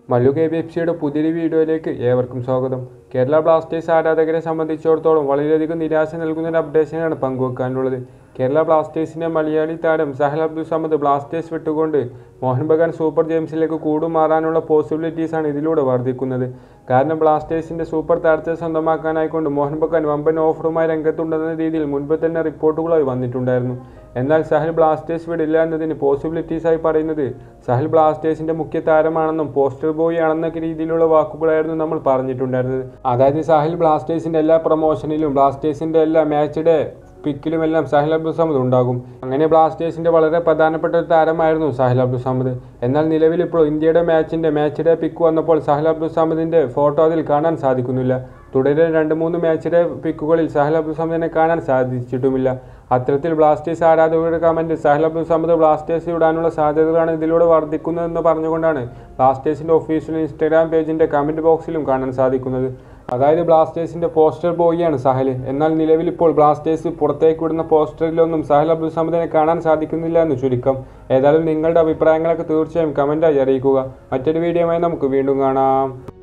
മല്ലു KBFCയുടെ പുതിയൊരു വീഡിയോയിലേക്ക് ഏവർക്കും സ്വാഗതം. കേരള ബ്ലാസ്റ്റേഴ്സ് ആരാധകരെ സംബന്ധിച്ചിടത്തോളം വളരെയധികം നിരാശ നൽകുന്ന ഒരു അപ്ഡേഷനാണ് പങ്കുവെക്കാനുള്ളത്. കേരള ബ്ലാസ്റ്റേഴ്സിൻ്റെ മലയാളി താരം സഹൽ അബ്ദുൾ സമദ് ബ്ലാസ്റ്റേഴ്സ് വിട്ടുകൊണ്ട് മോഹൻ ബഗാൻ സൂപ്പർ ജെയിംസിലേക്ക് കൂടുമാറാനുള്ള പോസിബിലിറ്റീസാണ് ഇതിലൂടെ വർദ്ധിക്കുന്നത്. കാരണം ബ്ലാസ്റ്റേഴ്സിൻ്റെ സൂപ്പർ താരത്തെ സ്വന്തമാക്കാനായിക്കൊണ്ട് മോഹൻ ബഗാൻ വമ്പൻ ഓഫറുമായി രംഗത്തുണ്ടെന്ന രീതിയിൽ മുൻപ് തന്നെ റിപ്പോർട്ടുകളായി വന്നിട്ടുണ്ടായിരുന്നു. എന്നാൽ സഹൽ ബ്ലാസ്റ്റേഴ്സ് വിടില്ല എന്നതിന് പോസിബിലിറ്റീസായി പറയുന്നത് സഹൽ ബ്ലാസ്റ്റേഴ്സിൻ്റെ മുഖ്യ താരമാണെന്നും പോസ്റ്റർ ബോയ് ആണെന്നൊക്കെ രീതിയിലുള്ള വാക്കുകളായിരുന്നു നമ്മൾ പറഞ്ഞിട്ടുണ്ടായിരുന്നത്. അതായത് സഹൽ ബ്ലാസ്റ്റേഴ്സിൻ്റെ എല്ലാ പ്രൊമോഷനിലും ബ്ലാസ്റ്റേഴ്സിൻ്റെ എല്ലാ മാച്ച് ഡേ പിക്കിലുമെല്ലാം സഹൽ അബ്ദുൾ സമദ് ഉണ്ടാകും. അങ്ങനെ ബ്ലാസ്റ്റേഴ്സിൻ്റെ വളരെ പ്രധാനപ്പെട്ട ഒരു താരമായിരുന്നു സഹൽ അബ്ദുൾ സമദ്. എന്നാൽ നിലവിലിപ്പോൾ ഇന്ത്യയുടെ മാച്ച് ഡേ പിക്ക് വന്നപ്പോൾ സഹൽ അബ്ദുൾ സമദിൻ്റെ ഫോട്ടോ അതിൽ കാണാൻ സാധിക്കുന്നില്ല. തുടരെ 2-3 മാച്ച് ഡേ പിക്കുകളിൽ സഹൽ അബ്ദുൾ സമദിനെ കാണാൻ സാധിച്ചിട്ടുമില്ല. അത്തരത്തിൽ ബ്ലാസ്റ്റേഴ്സ് ആരാധകരുടെ കമൻറ്റ് സഹൽ അബ്ദുൾ സമദ് ബ്ലാസ്റ്റേഴ്സ് വിടാനുള്ള സാധ്യതകളാണ് ഇതിലൂടെ വർദ്ധിക്കുന്നതെന്ന് പറഞ്ഞുകൊണ്ടാണ് ബ്ലാസ്റ്റേഴ്സിൻ്റെ ഒഫീഷ്യൽ ഇൻസ്റ്റാഗ്രാം പേജിൻ്റെ കമൻറ്റ് ബോക്സിലും കാണാൻ സാധിക്കുന്നത്. അതായത് ബ്ലാസ്റ്റേഴ്സിൻ്റെ പോസ്റ്റർ ബോയിയാണ് സഹൽ. എന്നാൽ നിലവിലിപ്പോൾ ബ്ലാസ്റ്റേഴ്സ് പുറത്തേക്ക് വിടുന്ന പോസ്റ്ററിലൊന്നും സഹൽ അബ്ദുൾ സമദിനെ കാണാൻ സാധിക്കുന്നില്ല എന്ന് ചുരുക്കം. ഏതായാലും നിങ്ങളുടെ അഭിപ്രായങ്ങളൊക്കെ തീർച്ചയായും കമൻറ്റായി അറിയിക്കുക. മറ്റൊരു വീഡിയോയുമായി നമുക്ക് വീണ്ടും കാണാം.